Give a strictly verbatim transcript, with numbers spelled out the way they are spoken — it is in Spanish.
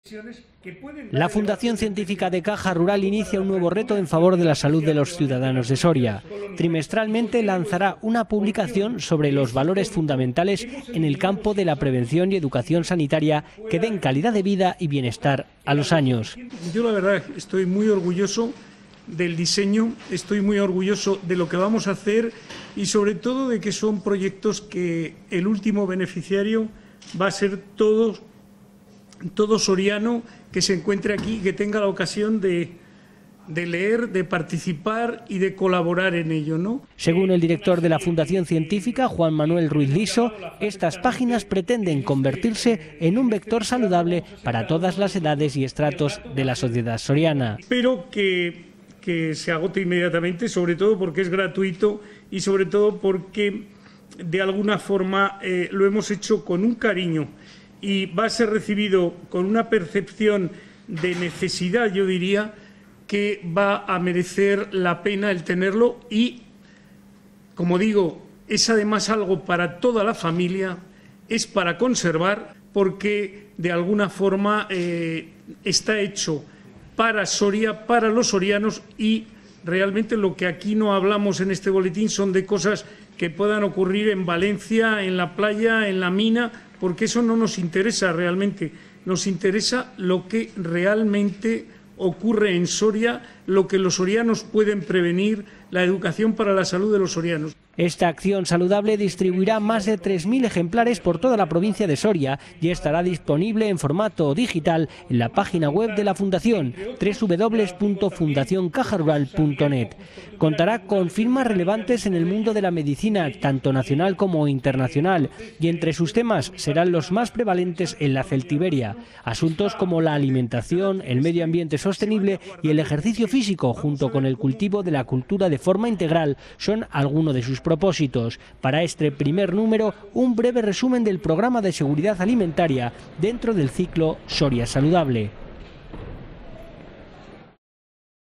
La Fundación Científica de Caja Rural inicia un nuevo reto en favor de la salud de los ciudadanos de Soria. Trimestralmente lanzará una publicación sobre los valores fundamentales en el campo de la prevención y educación sanitaria que den calidad de vida y bienestar a los años. Yo la verdad estoy muy orgulloso del diseño, estoy muy orgulloso de lo que vamos a hacer y sobre todo de que son proyectos que el último beneficiario va a ser todo todo soriano que se encuentre aquí y que tenga la ocasión de, de leer, de participar y de colaborar en ello, ¿no? Según el director de la Fundación Científica, Juan Manuel Ruiz Liso, estas páginas pretenden convertirse en un vector saludable para todas las edades y estratos de la sociedad soriana. Espero que, que se agote inmediatamente, sobre todo porque es gratuito y sobre todo porque de alguna forma eh, lo hemos hecho con un cariño y va a ser recibido con una percepción de necesidad, yo diría, que va a merecer la pena el tenerlo y, como digo, es además algo para toda la familia, es para conservar, porque de alguna forma eh, está hecho para Soria, para los sorianos y realmente lo que aquí no hablamos en este boletín son de cosas que puedan ocurrir en Valencia, en la playa, en la mina, porque eso no nos interesa realmente, nos interesa lo que realmente ocurre en Soria, lo que los sorianos pueden prevenir, la educación para la salud de los sorianos. Esta acción saludable distribuirá más de tres mil ejemplares por toda la provincia de Soria y estará disponible en formato digital en la página web de la Fundación, doble u doble u doble u punto fundación caja rural punto net. Contará con firmas relevantes en el mundo de la medicina, tanto nacional como internacional, y entre sus temas serán los más prevalentes en la celtiberia. Asuntos como la alimentación, el medio ambiente sostenible y el ejercicio físico, junto con el cultivo de la cultura de forma integral, son algunos de sus propósitos. Para este primer número, un breve resumen del programa de seguridad alimentaria dentro del ciclo Soria Saludable.